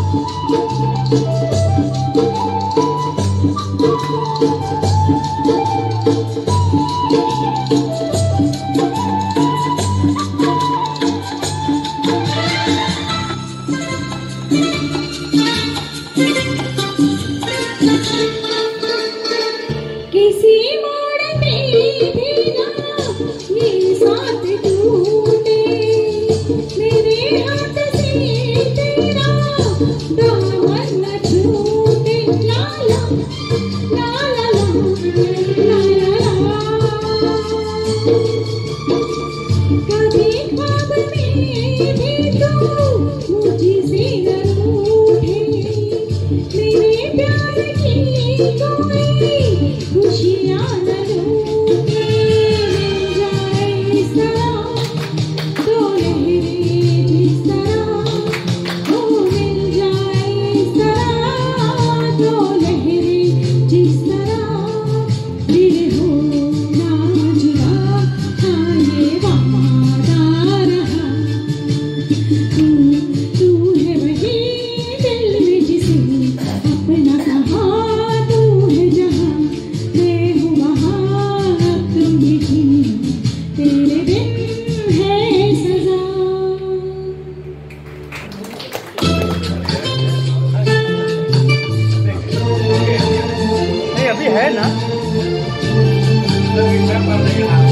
किसी मोड़ पे भी ना ये साथ टूटे, मेरे हाथ से तेरा दामन न छूटे। ला ला ला ला ला ला ला ला। कभी ख्वाब में भी तू मुझसे न रूठे, मेरे प्यार की कोई खुशियाँ न लूटे। मिल जाए इस तरह तो लहरें जिस तरह, ओ मिल जाए इस तरह तो लहरें जिस तरह। दिल हो ना जुड़ा, हाँ ये वादा रहा। तू है वही दिल में जिसे अपना कहा, तू है जहाँ मैं हूँ वहाँ। तुम ही जीना, तेरे बिन है सजा। नहीं अभी है ना।